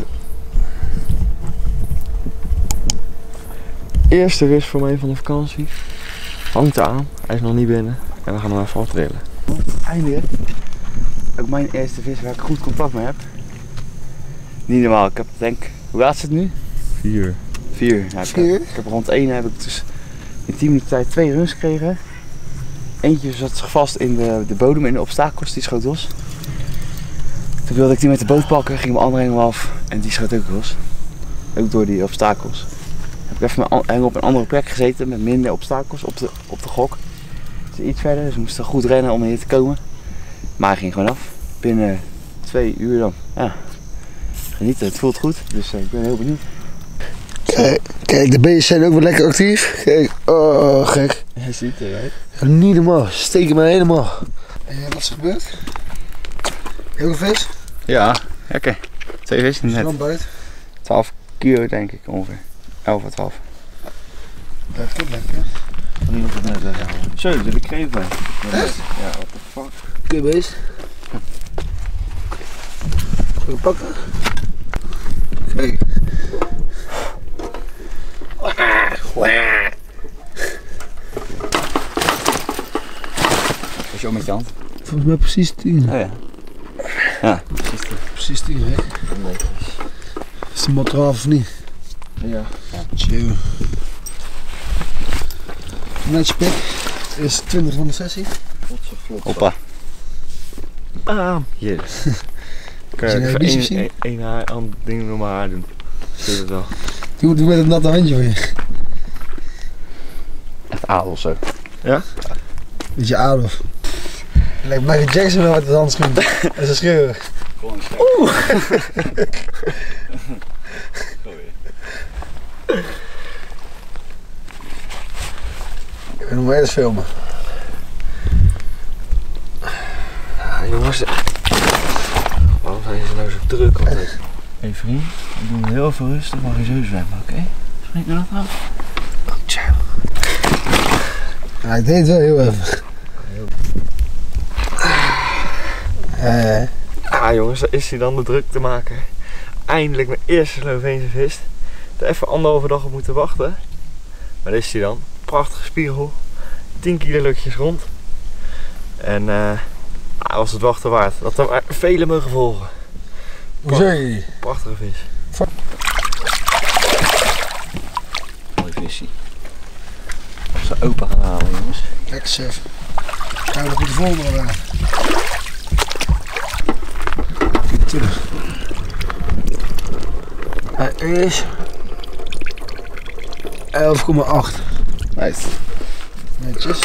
Eerste vis voor mij van de vakantie. Hangt aan. Hij is nog niet binnen. En we gaan hem even afdrillen. Eindelijk. Ook mijn eerste vis waar ik goed contact mee heb. Niet normaal. Ik heb denk, hoe laat is het nu? Vier. Vier. Ja, ik, Vier? Heb, ik heb rond één heb ik dus in tien minuten tijd twee runs gekregen. Eentje zat vast in de, de bodem in de obstakels, die schoot los. Toen wilde ik die met de boot pakken, ging mijn andere hengel af en die schoot ook los. Ook door die obstakels. Heb ik even mijn hengel op een andere plek gezeten met minder obstakels op de, op de gok. Dus iets verder, dus we moesten goed rennen om hier te komen. Maar hij ging gewoon af. Binnen twee uur dan. Ja. Genieten, het voelt goed, dus uh, ik ben heel benieuwd. Kijk, kijk, de beesten zijn ook wel lekker actief. Kijk, oh gek. Hij ziet eruit. Ja, niet normaal, steken mij helemaal. En wat is er gebeurd? Heel veel vis? Ja, lekker. Twee vis net. Strand buiten. twaalf kilo denk ik ongeveer. elf of twaalf. Dat komt lekker. Van iemand het net zeggen. Zo, er zit een kreeft bij. Echt? Ja, what the fuck. Kun je beest? Zullen we pakken? Kijk. Is je ook met je hand? Volgens mij precies tien. Oh ja. Ja, precies. Precies tien, hè? Is de mat eraf of niet? Ja. Chill. Netje pik. Is twintig van de sessie. Hoppa. Bam! Yes. Kan Is je er een even biesje één- zien? één- één haar, ander ding door mijn haar doen. Zie je het wel? Doe, doe met het natte handje van je. Echt adel zo. Beetje Adolf. Lijkt Michael Jackson wel met het handschoen. En zijn schreeuwen. Oeh! Ik wil nog maar eens filmen. Ja, jongens. Waarom zijn ze nou zo druk altijd? Hé hey vriend, we doen heel veel rustig, maar geen zo zwemmen, oké? Okay? Spreek je dat af? Ciao. Ja, ik deed het wel heel even. Eh, Ah jongens, daar is hij dan, de druk te maken. Eindelijk mijn eerste Sloveense vis. Er even anderhalve dag op moeten wachten. Maar daar is hij dan. Prachtige spiegel. tien kilo lukjes rond. En eh ah, was het wachten waard. Dat er maar vele mogen volgen. hoe zeg je die? Prachtige vis. Mooi visie. Als ze open gaan halen jongens. Lekker chef. Gaan we nog de volgende aan. Terug. Hij is elf komma acht. Nice. Netjes.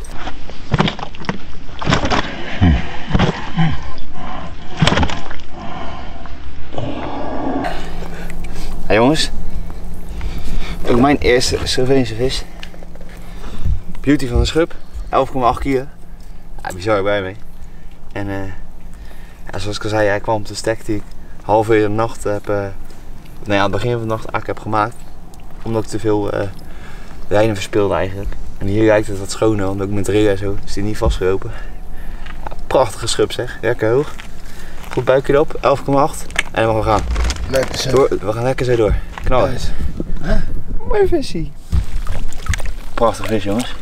Hey jongens. Ook mijn eerste Sloveense vis. Beauty van de schub. elf komma acht kilo. Ja, bizar bij mee. En uh, ja, zoals ik al zei, hij kwam op de stek die ik half uur in de nacht heb, uh, nou ja, aan het begin van de nacht eigenlijk heb gemaakt. Omdat ik te veel uh, lijnen verspeelde eigenlijk. En hier lijkt het wat schoner, omdat ik met de rig en zo is die niet vastgelopen. Ja, prachtige schub zeg, lekker hoog. Goed buikje erop, elf komma acht. En dan mogen we gaan. Lekker chef. Door, we gaan lekker zo door. Knallen. Nice. Mooi visie. Prachtig vis jongens.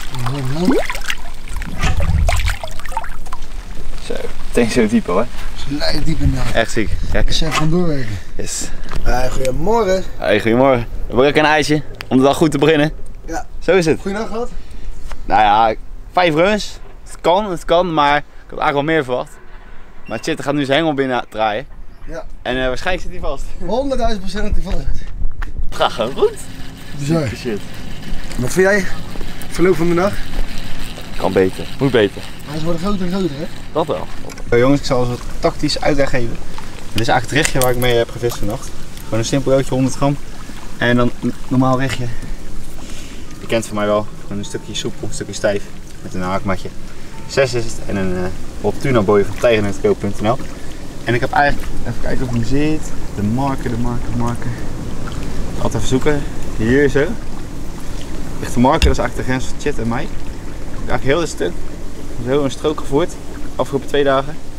Zo, denk zo diep hoor. Lekker diep in de Echt ziek. Lekker. chef van doorwerken. Yes. Hey, goedemorgen. Hey, goedemorgen. We breken een ijsje om de dag goed te beginnen. Ja. Zo is het. Goeiedag gehad. Nou ja, vijf runs. Het kan, het kan, maar ik had eigenlijk wel meer verwacht. Maar Chitter gaat nu zijn hengel binnen draaien. Ja. En uh, waarschijnlijk zit hij vast. honderdduizend procent dat hij vast zit. Het gaat gewoon goed. Bizar. Shit. Wat vind jij? Verloop van de dag? Kan beter. Moet beter. Maar ze worden groter en groter, hè? Dat wel. Uh, jongens, ik zal eens wat tactisch uitleg geven. Dit is eigenlijk het rechtje waar ik mee heb gevist vannacht. Gewoon een simpel broodje, honderd gram. En dan een normaal rechtje. Je kent van mij wel. Gewoon een stukje soepel, een stukje stijf. Met een haakmatje. Zes is het. En een uh, hot tuna boy van tijgernet punt n l. En ik heb eigenlijk, even kijken of hij zit. De marker, de marker, de marker. Altijd even zoeken. Hier zo. Ligt de marker, dat is eigenlijk de grens van Chit en mij. Eigenlijk heel dit stuk. Zo een strook gevoerd. Afgelopen twee dagen.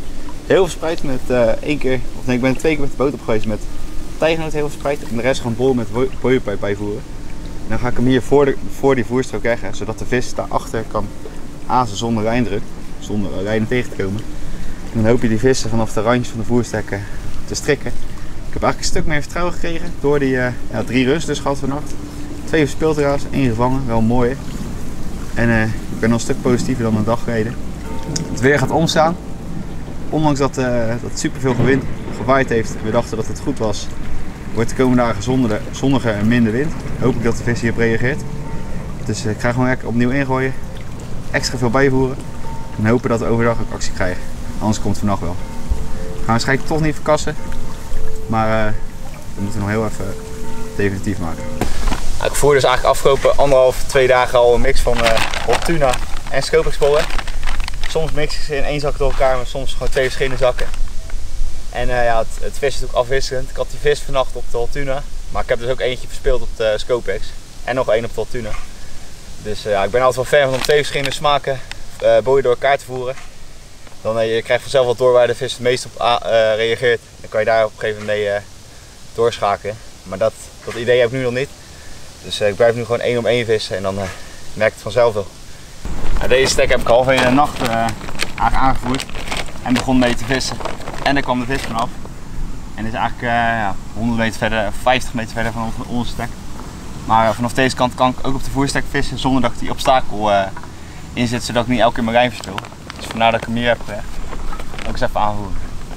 heel verspreid met uh, één keer, of nee, ik ben twee keer met de boot op geweest met tijgernoot heel verspreid. En de rest gewoon bol met booienpijp bijvoeren. En dan ga ik hem hier voor, de, voor die voerstrook leggen, zodat de vis daarachter kan azen zonder lijndruk, zonder lijnen tegen te komen. En dan hoop je die vissen vanaf de randjes van de voerstekken te strikken. Ik heb eigenlijk een stuk meer vertrouwen gekregen door die uh, ja, drie rust dus gehad vannacht. Twee verspeeld helaas, één gevangen, wel mooi. En uh, ik ben nog een stuk positiever dan een dag geleden. Het weer gaat omstaan. Ondanks dat, uh, dat superveel gewind gewaaid heeft en we dachten dat het goed was, wordt de komende dagen zonniger, zonniger en minder wind. Hoop ik dat de vis hierop reageert. Dus uh, ik ga gewoon lekker opnieuw ingooien. Extra veel bijvoeren. En hopen dat we overdag ook actie krijgen. Anders komt het vannacht wel. We gaan waarschijnlijk toch niet verkassen. Maar uh, we moeten nog heel even definitief maken. Ik voer dus eigenlijk afgelopen anderhalf, twee dagen al een mix van uh, hot tuna en scopex-pollen. Soms mix ik ze in één zak door elkaar, maar soms gewoon twee verschillende zakken. En uh, ja, het, het vis is natuurlijk afwisselend. Ik had die vis vannacht op de hot tuna, maar ik heb dus ook eentje verspeeld op de scopex. En nog één op de hot tuna. Dus uh, ja, ik ben altijd wel fan van om twee verschillende smaken uh, booien door elkaar te voeren. Dan uh, je krijgt vanzelf wel door waar de vis het meest op uh, reageert. Dan kan je daar op een gegeven moment mee uh, doorschakelen. Maar dat, dat idee heb ik nu nog niet. Dus uh, ik blijf nu gewoon één om één vissen en dan uh, merk het vanzelf wel. Ja, deze stek heb ik halverwege de nacht uh, aangevoerd en begon mee te vissen. En daar kwam de vis vanaf. En dit is eigenlijk uh, ja, honderd meter verder, vijftig meter verder van onze stek. Maar uh, vanaf deze kant kan ik ook op de voerstek vissen zonder dat ik die obstakel uh, inzet, zodat ik niet elke keer mijn lijn verspil. Dus vandaar dat ik hem hier heb uh, ook eens even aanvoeren.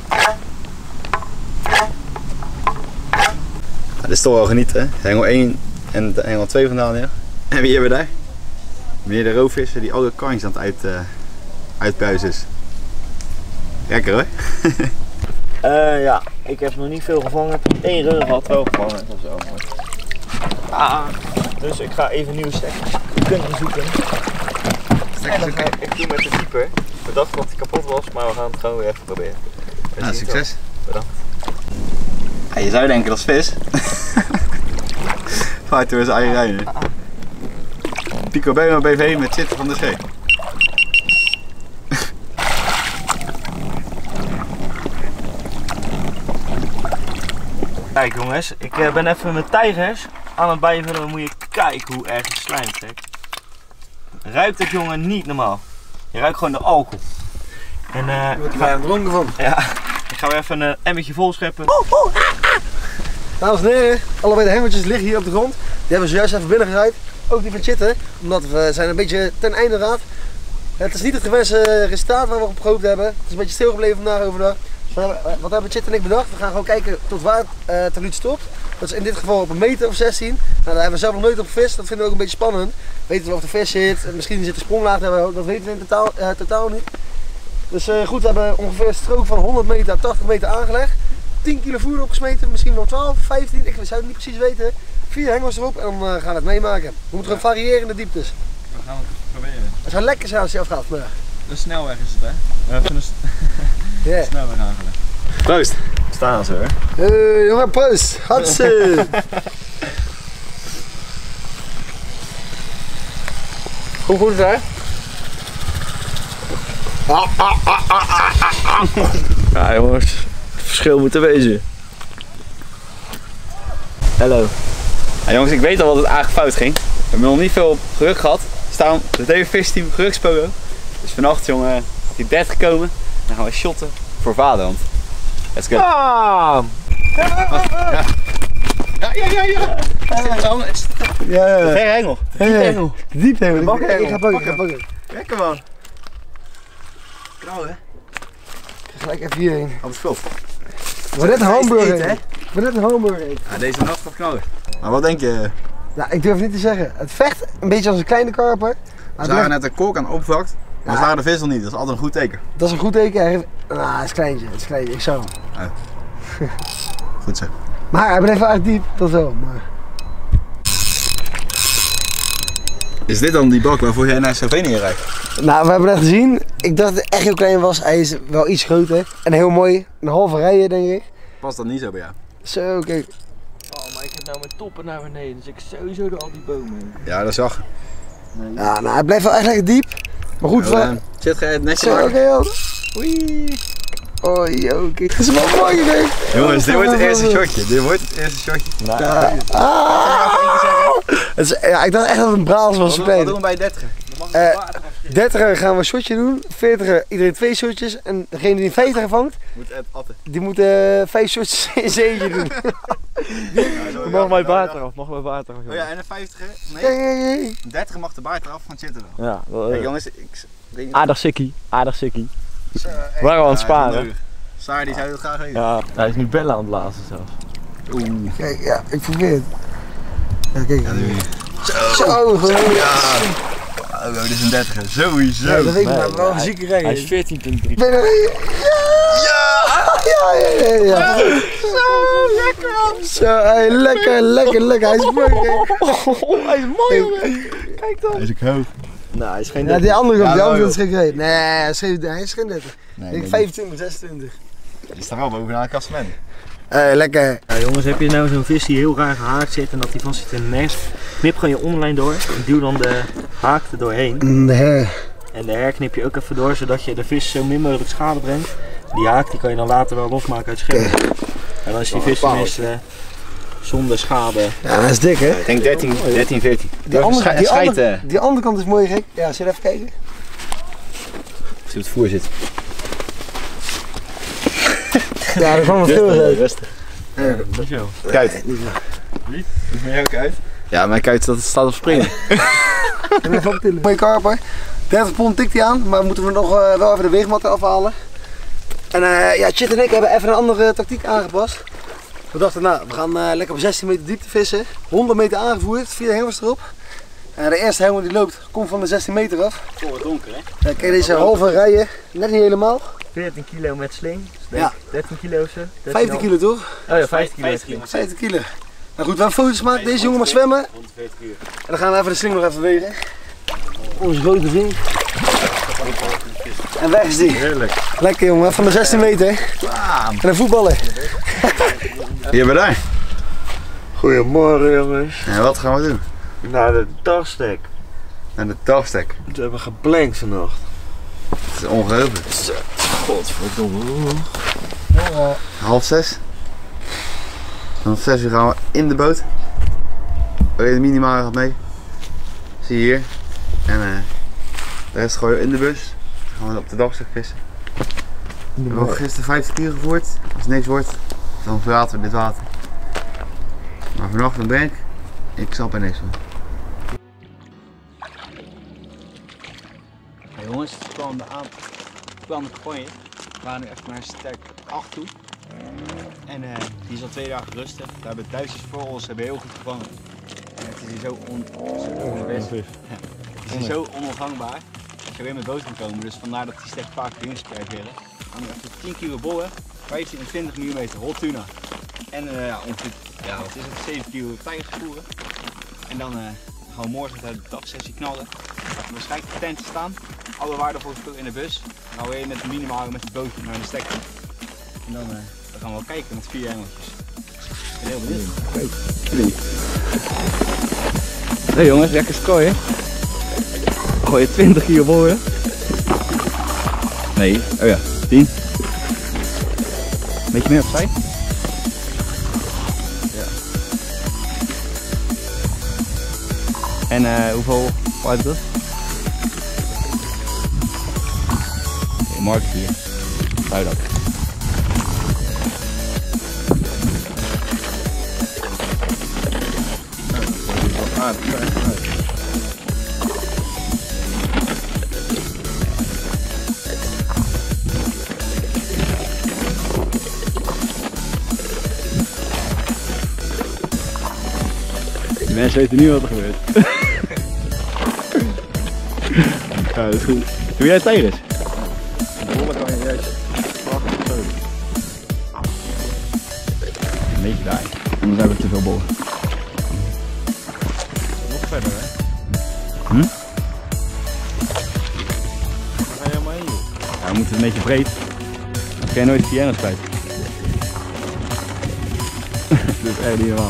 Ja, dit is toch wel genieten, hè? Hengel één en hengel twee vandaan. Ja. En wie hebben we daar? Meneer de roofvisser die alle kantjes aan het uit, uh, uitpuizen is. Lekker hoor. uh, ja, ik heb nog niet veel gevangen. Eén rug had wel gevangen. Dat is wel mooi. Ah, dus ik ga even een nieuwe stek kunnen zoeken. En dan ga ik doen met de keeper. We dachten dat hij kapot was, maar we gaan het gewoon weer even proberen. Ja, succes. Bedankt. Ja, je zou denken dat is vis. Vaart door zijn eigen rijden. Picobello B V met Zitten van de Schee. Kijk jongens, ik ben even met tijgers aan het bijvullen. Dan moet je kijken hoe erg het slijm trekt. Ruikt het jongen niet normaal. Je ruikt gewoon de alcohol. En uh, je wordt er bijna dronken van. Ja, ik ga weer even een emmertje vol scheppen. Oh, oh, ah, ah. Dames en heren, allebei de hengeltjes liggen hier op de grond. Die hebben we zojuist even binnen geruid. Ook die van Chitten, omdat we zijn een beetje ten einde raad. Het is niet het gewenste resultaat waar we op gehoopt hebben. Het is een beetje stilgebleven vandaag overdag. Dus wat hebben Chitten en ik bedacht? We gaan gewoon kijken tot waar het uh, taluut stopt. Dat is in dit geval op een meter of zestien. Nou, daar hebben we zelf nog nooit op gevist. Dat vinden we ook een beetje spannend. Weten we of de vis zit, misschien zit de spronglaag, dat weten we in totaal, uh, totaal niet. Dus uh, goed, we hebben ongeveer een strook van honderd meter, tachtig meter aangelegd. tien kilo voer opgesmeten, misschien wel twaalf, vijftien, ik zou het niet precies weten. Vier hengels erop en dan uh, gaan we het meemaken. We moeten gewoon variëren in de dieptes. We gaan het proberen. Het zou lekker zijn als hij afgaat vandaag. De snelweg is het hè? Even een st yeah. snelweg aangelegd. Proost! Staan ze hoor. Hey, jongen, proost! Hatse! Hoe goed is het hè? Ah, ah, ah, ah, ah, ah. Ja jongens, het verschil moet er wezen. Hallo. Ja, jongens, ik weet al dat het eigenlijk fout ging. We hebben nog niet veel geluk gehad. Staan het hele visteam gelukspolo. Dus vannacht jongen, gaat hij dertig komen. Dan gaan we shotten voor vaderland. Let's go. Ah! Ja, ja, ja, ja. Ja, ja. Verre hengel. Diep hengel. Diep hengel. Pak hengel. Ik ga pakken, ik ga pakken. Lekker man. Knauw hè? Ik ga gelijk even hierheen. Op het vlot. We hebben net een hamburger eten. We hebben net een hamburger eten. Ja, deze nacht gaat knallen. Maar wat denk je? Nou, ik durf niet te zeggen. Het vecht een beetje als een kleine karper. We zagen net een kolk aan de opvlakt. Maar we zagen de vis nog niet. Dat is altijd een goed teken. Dat is een goed teken. Hij heeft... Nou, het is kleintje. Het is kleintje. Ik zou hem. Ja. Goed zo. Maar hij blijft wel echt diep. Dat wel. Maar... Is dit dan die bak waarvoor jij naar Slovenië rijdt? Nou, we hebben net gezien. Ik dacht dat het echt heel klein was. Hij is wel iets groter. En heel mooi. Een halve rijen denk ik. Past dat niet zo bij jou? Zo, kijk. Oh, maar ik heb nou mijn toppen naar beneden. Dus ik sowieso door al die bomen heen. Ja, dat zag. Nee. Ja, nou, hij blijft wel echt lekker diep. Maar goed, nou, we... Zit jij het netjes Zo, oké, maken? Oei. Oh, joh, kijk. Dat is wel mooi, nee. Jongens, dit wordt het eerste shotje. Dit wordt het eerste shotje. Nou, ja. Ah. Het is, ja, ik dacht echt dat het een Braals was. Wat doen we bij dertiger? Uh, dertiger gaan we een shotje doen, veertiger iedereen twee shotjes en degene die een vijftiger vangt, moet het atten. Die moet uh, vijf shotjes in z'n eentje doen. Ja, mag mijn baard eraf, mag mijn baard eraf. Oh ja, en een vijftiger? Nee, nee, nee, nee. dertiger mag de baard eraf van zitten dan. Ja, wel, hey, jongens, ik weet niet. Aardig sikkie, aardig sikkie. We waren al aan het sparen. Saar die zou het graag weten. Ja, hij is nu bellen aan het blazen zelfs. Oeh. Kijk, ja, ik probeer het. Ja, kijk. Ja, doe je. Zo, Zo ja. Oh, dit is een dertiger, sowieso. Ja, dat weet ik, nee, maar wel een hij, zieke rijden. Hij is veertien punt drie. Ja! Ja, ja, ja, ja. ja. Zo, lekker man. Zo, hey, lekker, lekker, lekker. Hij is mooi. Oh, hij is mooi, jongen. Kijk dan. Hij is ook hoog. Nou, hij is geen Ja, die andere kant, ja, die andere joh. kant is geen gereden. Nee, hij is geen, hij is geen dertig. Nee, Ik denk vijfentwintig, zesentwintig. Die staat wel bovenaan het klassement. Hé, lekker. Ja, jongens, heb je nou zo'n vis die heel raar gehaakt zit en dat die vast zit in een nest? Knip gewoon je onderlijn door en duw dan de haak er doorheen. Nee. En de her knip je ook even door, zodat je de vis zo min mogelijk schade brengt. Die haak die kan je dan later wel losmaken uit het scherm. En dan is die vis tenminste zonder schade. Ja, dat is dik, hè? Ik denk dertien, dertien, veertien. Die andere, die, andere, die andere kant is mooi gek. Ja, zit even kijken. Als hij op het voer zit. Ja, dat kwam wel veel uit. Rustig. Ja, dat is wel. Kuit. Wie? Is mijn jouw kuit? Ja, mijn kuit dat staat op springen. Even optillen. Mooie karper. dertig pond tikt hij aan, maar moeten we nog uh, wel even de weegmatten afhalen. En uh, ja, Chit en ik hebben even een andere tactiek aangepast. We dachten, nou, we gaan uh, lekker op zestien meter diepte vissen. honderd meter aangevoerd, vier hengels erop. En de eerste hengel die loopt, komt van de zestien meter af. Het wordt donker, hè? Ja, kijk deze halve rijen, net niet helemaal. veertien kilo met sling. Dus Ja. dertien kilo of zo. vijftien kilo toch? Oh ja, vijftien kilo met sling. vijftien kilo. Nou goed, we hebben foto's gemaakt. Deze jongen mag zwemmen. honderdveertig uur. En dan gaan we even de sling nog even wegen. Onze grote vriend. En weg is die. Heerlijk. Lekker jongen, van de zestien meter. Bam. En een voetballer. Hier bij daar. Goedemorgen, jongens. En wat gaan we doen? Naar de dagstek. Naar de tafstek. We hebben geplankt vannacht. Het is ongelooflijk. Godverdomme. Half zes. Om zes uur gaan we in de boot. Oh, de minimale gaat mee. Zie je hier. En uh, de rest gooien we in de bus. Dan gaan we op de dagstek vissen. We hebben gisteren vijftig kilo gevoerd. Als het niks wordt, dan verlaten we dit water. Maar vannacht een breng. Ik snap er niks van. Hey jongens, het kwam de aan, het kwam de gooien. We gaan nu echt naar stek acht toe. En uh, die is al twee dagen rustig. Daar hebben Duitsers voor ons hebben heel goed gevangen. En het is hier zo on, zo best, ja, het is hier zo onafhangbaar dat je weer met boot kan komen. Dus vandaar dat die stek vaak ingespreid werden. We gaan nu even tien kilo bollen, vijftien en twintig millimeter hol tuna. En uh, ja, ongeveer, ja, wat is het, zeven kilo tijgersvoeren. En dan uh, gaan we morgen de dagsessie knallen. We gaan waarschijnlijk de tent staan. Alle waardevolle spullen in de bus. Dan gaan we weer met de minimaal met de bootje naar de stek toe. En dan, uh, dan gaan we wel kijken met vier hengeltjes. Ik ben heel benieuwd. Hey jongens, lekker strooien. Gooi je twintig kilo boren. Nee, oh ja, tien. Beetje meer opzij. Ja. En uh, hoeveel was dat? Okay, mark hier. Buidak. De mensen weten nu wat er gebeurt. Ja, dat is goed. Doe jij tijgers? De rollen kan je juist prachtig zo. Een beetje daar. Anders hebben we te veel bollen. Nog verder hè? Hm? Waar ga je helemaal heen joh? Ja, we moeten een beetje breed. Dan kan je nooit vier hengels kwijt. Dat is echt niet normaal.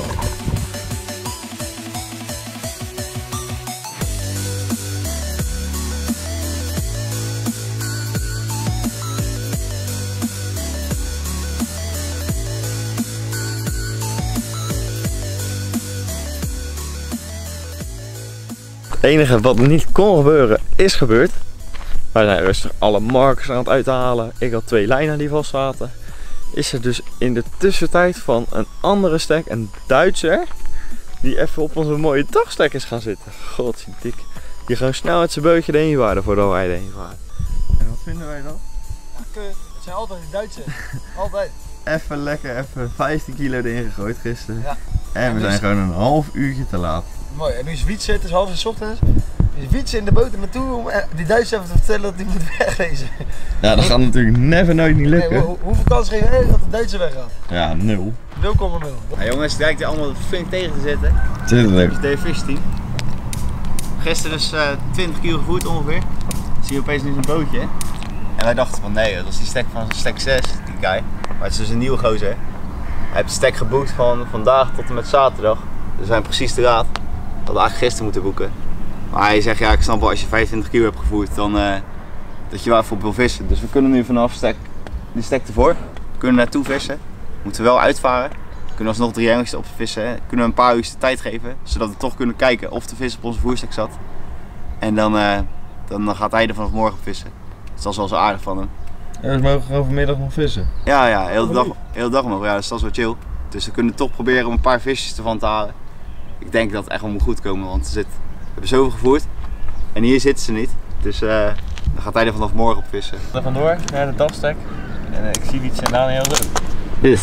enige wat niet kon gebeuren is gebeurd. Wij zijn rustig alle markers aan het uithalen. Ik had twee lijnen die vast zaten. Is er dus in de tussentijd van een andere stek, een Duitser, die even op onze mooie dagstek is gaan zitten. Godzijdank. Die gewoon snel met zijn beutje erheen waren voordat wij erheen waren. En wat vinden wij dan? Ja, het zijn altijd die Duitse. Altijd. Even lekker, even vijftien kilo erin gegooid gisteren. Ja. En we zijn gewoon een half uurtje te laat. Mooi, en nu is fietsen, het is half zes ochtends. Dus fietsen in de boot er naartoe om die Duitsers even te vertellen dat hij moet wegwezen. Ja, dat gaat natuurlijk never nooit niet lukken. Nee, hoe, hoeveel kans geef je dat de Duitser weggaat? Ja, nul. nul komma nul. Ja, jongens, het lijkt er allemaal flink tegen te zitten. Tuurlijk. Dus de visteam. Gisteren dus uh, twintig kilo gevoerd ongeveer. Zie je opeens nu zo'n bootje. En wij dachten van nee, dat was die stek van stek zes, die guy. Maar het is dus een nieuwe gozer. Hij heeft de stek geboekt van vandaag tot en met zaterdag. We zijn precies te raad. We hadden eigenlijk gisteren moeten boeken. Maar hij zegt ja, ik snap wel als je vijfentwintig kilo hebt gevoerd, dan uh, dat je wel even op wil vissen. Dus we kunnen nu vanaf stek, die stek ervoor, we kunnen naartoe vissen. Moeten we wel uitvaren. We kunnen alsnog drie hengeltjes op vissen. Hè. Kunnen we een paar uur de tijd geven, zodat we toch kunnen kijken of de vis op onze voerstek zat. En dan, uh, dan gaat hij er vanaf morgen op vissen. Dus dat is wel zo aardig van hem. Ja, dus mogen we overmiddag nog vissen? Ja, ja, heel de dag, heel de dag nog. Ja, dus dat is wel chill. Dus we kunnen toch proberen om een paar visjes ervan te halen. Ik denk dat het echt wel moet goed komen, want er zit, we hebben zoveel gevoerd. En hier zitten ze niet. Dus uh, dan gaat hij er vanaf morgen op vissen. Er vandoor naar de dagstek. En uh, ik zie iets en Daan heel druk. Yes.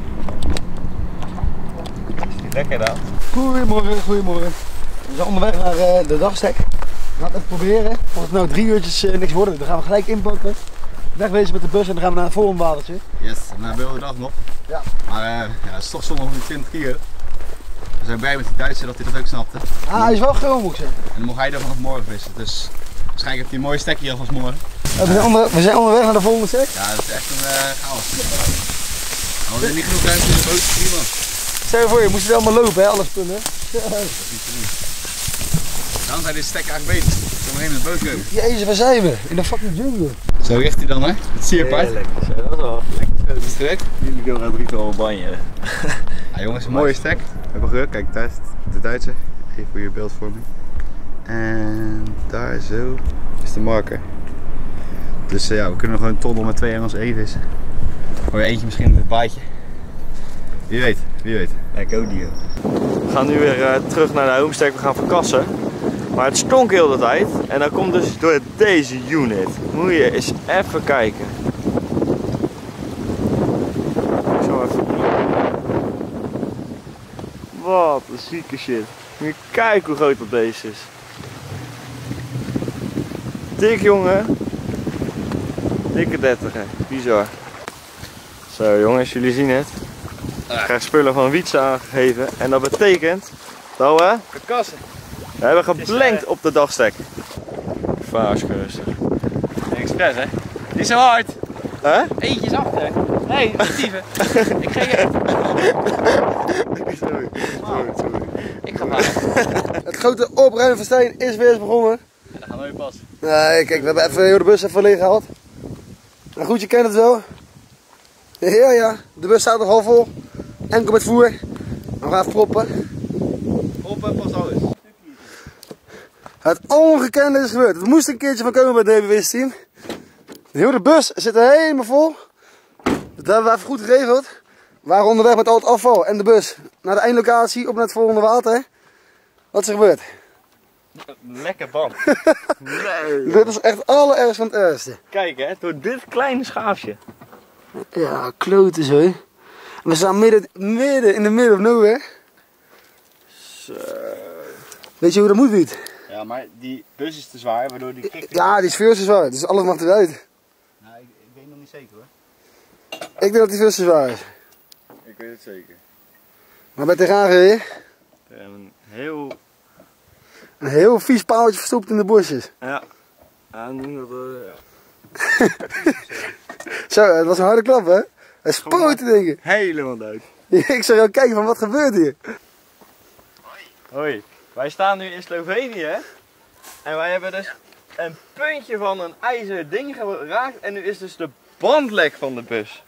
Lekker dan. Goedemorgen, goedemorgen. We zijn onderweg naar uh, de dagstek. We gaan het even proberen. Als het nou drie uurtjes uh, niks worden, dan gaan we gelijk inpakken. Wegwezen met de bus en dan gaan we naar het volgende watertje. Yes, na de hele dag nog. Ja. Maar uh, ja, het is toch zonde van die twintig kilo. We zijn blij met die Duitser dat hij dat ook snapte. Ah, hij is wel groot, moet ik zeggen. En dan mocht hij er vanaf morgen vissen. Dus waarschijnlijk heeft hij een mooie stek hier alvast morgen. Uh, we, zijn onder, we zijn onderweg naar de volgende stek. Ja, dat is echt een uh, chaos. Als er niet genoeg ruimte in de boot, prima. Stel je voor, je moest het allemaal lopen, hè, alle spullen. Dat is niet te doen. Dan zijn dit stek eigenlijk beter. Ik kan nog even met de boot komen. Jezus, waar zijn we? In de fucking jungle. Zo richt hij dan, hè? Het sierpaard. Lekker zo, dat is wel lekker zo. Is het direct? Jullie doen het ritueel al banje. Ja, jongens, een mooie stek. We hebben geluk. Kijk, daar is de Duitse. Geef voor je beeldvorming. En daar zo is de marker. Dus uh, ja, we kunnen gewoon een tonnel met twee Engels één vissen. Hoor je eentje misschien met het baaitje. Wie weet, wie weet. Ja, ik ook niet. We gaan nu weer uh, terug naar de homestek, we gaan verkassen. Maar het stonk heel de tijd. En dat komt dus door deze unit. Moet je eens even kijken. Ik zal even... Wat een zieke shit. Moet je kijken hoe groot dat deze is. Dik jongen. Dikke dertig hè. Bizar. Zo jongens, jullie zien het. Ik krijg spullen van Wietse aangegeven. En dat betekent dat we... Verkassen. We hebben geblankt op de dagstek. Vaars rustig. Express, hè? Niet zo hard. Hè? Eentje is achter. Nee, actieve. Ik ga je. Sorry, sorry, sorry. Ik ga maar. Het grote opruimen van steen is weer eens begonnen. Ja, dat gaat nooit pas. Nee, kijk, we hebben even heel de bus even leeg gehaald. Nou goed, je kent het wel. Ja, ja, de bus staat nog half vol. Enkel met voer. We gaan even proppen. Op en pas alles. Het ongekende is gebeurd. Het moest een keertje van komen bij het D B W-team. De hele bus zit er helemaal vol. Dat hebben we even goed geregeld. We waren onderweg met al het afval en de bus naar de eindlocatie op naar het volgende water. Wat is er gebeurd? Lekker band. Nee. Dit is echt allerergst van het ergste. Kijk hè, door dit kleine schaafje. Ja, kloten zo. We staan midden, midden in de middle of nowhere. Zo. Weet je hoe dat moet, Wiet? Ja, maar die bus is te zwaar, waardoor die kikt. Ja, die is veel te zwaar, dus alles mag eruit. Nou, ik, ik weet nog niet zeker hoor. Ik denk dat die veel te zwaar is. Ik weet het zeker. Maar ben je tegenaan gereden? Een heel... Een heel vies paaltje verstopt in de bosjes. Ja. Ja, nu dat... Uh, ja. Zo, dat was een harde klap, hè? Hij spoot te denken. Helemaal dood. Ik zou jou kijken van wat gebeurt hier. Hoi. Wij staan nu in Slovenië. En wij hebben dus een puntje van een ijzeren ding geraakt. En nu is dus de bandlek van de bus.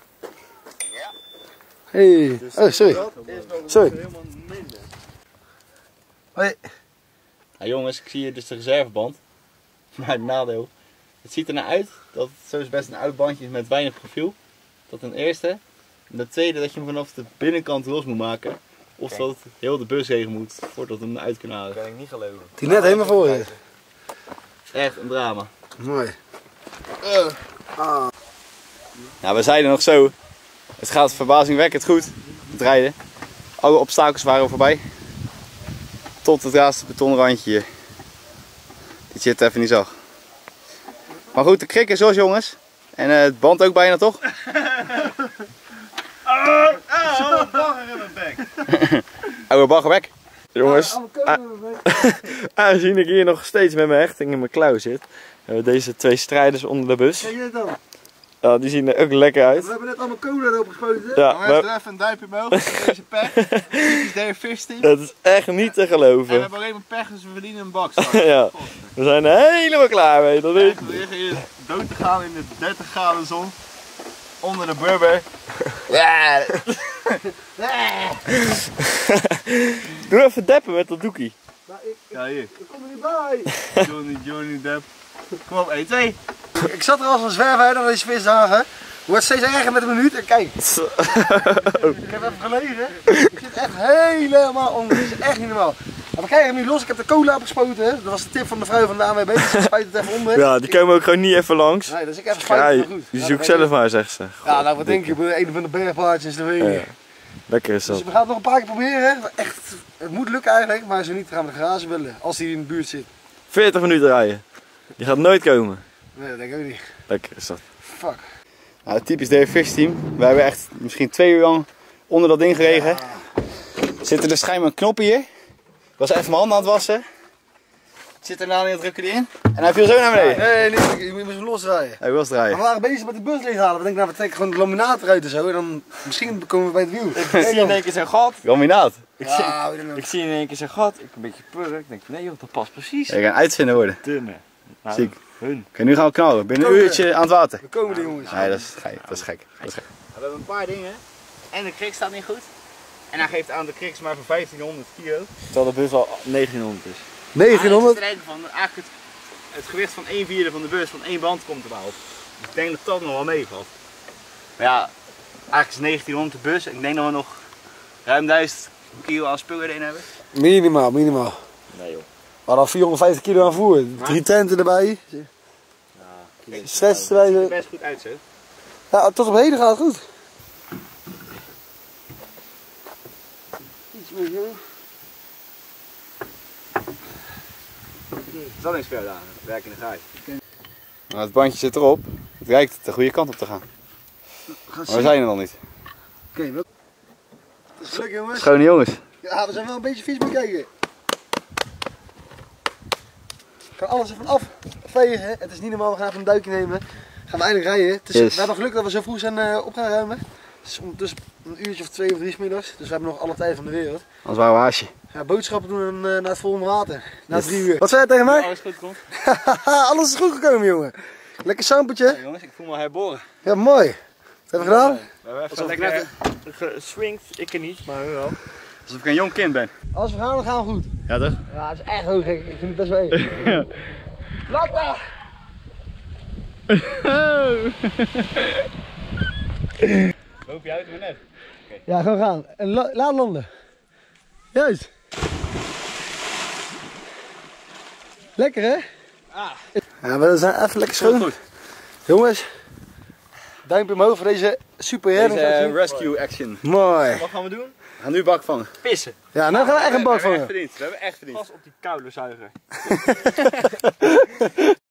Hey. Oh, sorry. Dat is nog Sorry. helemaal minder. Hoi. Ja, jongens, ik zie hier dus de reserveband. Maar het nadeel, het ziet er naar uit dat het zo is best een oud bandje is met weinig profiel. Dat ten eerste. En ten tweede dat je hem vanaf de binnenkant los moet maken. Of okay. Dat heel de bus heen moet voordat we hem uit kunnen halen. Dat kan ik niet geloven. Die net helemaal voor je. Echt een drama. Mooi. Uh. Ah. Nou, we zeiden nog zo. Het gaat verbazingwekkend goed. Het rijden. Alle obstakels waren voorbij. Tot het laatste betonrandje hier. Dat je het even niet zag. Maar goed, de krik is los, jongens. En uh, het band ook bijna, toch? Oude bagger in mijn bek. Oude baggerbek. Jongens, aangezien ik hier nog steeds met mijn hechting in mijn klauw zit, hebben we deze twee strijders onder de bus. Kijk je dit dan? Ja, die zien er ook lekker uit. We hebben net allemaal cola erop gespoten. Ja, Jongens, maar... doe even een duimpje omhoog voor deze pech. Dit is de Fish Team. Dat is echt niet te geloven. En we hebben alleen maar pech, dus we verdienen een bak straks. Ja, we zijn er helemaal klaar mee. Dat weet We liggen hier dood te gaan in de dertig graden zon. Onder de bubber. Doe even deppen met dat doekie. Nou, ik, ik, Ja, hier. ik kom er niet bij. Johnny, Johnny Depp. Kom op, één, twee. Ik zat er als een zwerver aan deze visdagen. Wordt steeds erger met een minuut. En kijk. Ik heb even gelegen. Ik zit echt helemaal onder. Het is echt niet normaal. Maar we krijgen hem nu los. Ik heb de cola opgespoten. Dat was de tip van de vrouw van de A W B. Dus ik spuit het even onder. Ja, die komen ook gewoon niet even langs. Nee, dus ik even Ja, spuiten. je, Goed. je Ja, zoekt zelf maar, zegt ze. Ja, nou wat denk je? Een van de bergpaardjes in Slovenië. Ja. Lekker is dat. Dus we gaan het nog een paar keer proberen. Echt, het moet lukken eigenlijk. Maar zo niet gaan we de garage bellen. Als hij in de buurt zit. veertig minuten rijden. Die gaat nooit komen. Nee, dat denk ik ook niet. Lekker is dat. Fuck. Nou, het typisch D Fish Team. We hebben echt misschien twee uur lang onder dat ding geregen. Ja. Zitten er schijnbaar een knop hier. Ik was even mijn handen aan het wassen. Zit er nou in, drukken die in. En hij viel zo naar beneden. Nee, nee, je moet hem losdraaien. Hij was Maar draaien. we waren bezig met de bus leeghalen. We denken, nou, we trekken gewoon de laminaat eruit en zo. En dan misschien komen we bij het wiel. Ik zie in één keer zo'n gat. Laminaat. Ik zie, Ja, we doen het. ik zie in één keer zo'n gat. Ik een beetje purren. Ik denk, nee joh, dat past precies. Je gaat uitvinden worden. Dunne. Nou, Ziek. hun. Oké, nu gaan we knallen. Binnen een Koken. uurtje aan het water. We komen er, jongens. Nee, dat is gek. Dat is gek. Dat is gek. We hebben een paar dingen. En de krik staat niet goed. En hij geeft aan de kriks maar voor vijftienhonderd kilo. Terwijl de bus al negentienhonderd is. negentienhonderd. Hij is te denken van eigenlijk het, het gewicht van een vierde van de bus van één band komt erbij op. Dus ik denk dat dat nog wel meevalt. Maar ja, eigenlijk is negentienhonderd de bus. En ik denk dat we nog ruim duizend kilo aan spullen erin hebben. Minimaal, minimaal. Nee joh. We hadden al vierhonderdvijftig kilo aan voer. Drie tenten erbij. Stress erbij. Het ziet er best goed uit zo. Ja, tot op heden gaat het goed. Iets meer zo. Dat is veel dagen. Werk in de garage. Nou, het bandje zit erop. Het lijkt de goede kant op te gaan. Maar we zijn er nog niet. Oké, wat? Dat is leuk, jongens. Schone jongens. Ja, we zijn wel een beetje vies bekijken. Ik ga alles ervan afvegen. Het is niet normaal, we gaan even een duikje nemen. Gaan we eindelijk rijden. Het is, Yes. We hebben geluk dat we zo vroeg zijn uh, op gaan ruimen. Het is ondertussen een uurtje of twee of drie 's middags. Dus we hebben nog alle tijd van de wereld. Anders waren we haasje. Ja, boodschappen doen en, uh, naar het volgende water. Na yes. drie uur. Wat zei je tegen mij? Alles goed komt. Alles is goed gekomen, jongen. Lekker sampertje. Ja, jongens, ik voel me herboren. Ja, mooi. Wat hebben we gedaan? We hebben even Alsof ik lekker... geswingt. Ik er niet, maar hun wel. Alsof ik een jong kind ben. Als we gaan, dan gaan we goed. Ja toch? Ja, het is echt hoog. Ik vind het best wel even. Latta! Loop je uit me net? Ja, gewoon gaan. En la laat landen. Juist. Lekker hè? Ah. Ja, we zijn even lekker schoon. Goed. Jongens, duimpje omhoog voor deze super Deze reddingsactie. uh, rescue action. Mooi. Wat gaan we doen? We gaan nu bak vangen. Pissen. Ja, nou gaan we echt een bak We hebben echt vangen. verdiend. We hebben echt verdiend. Pas op die koude zuiger.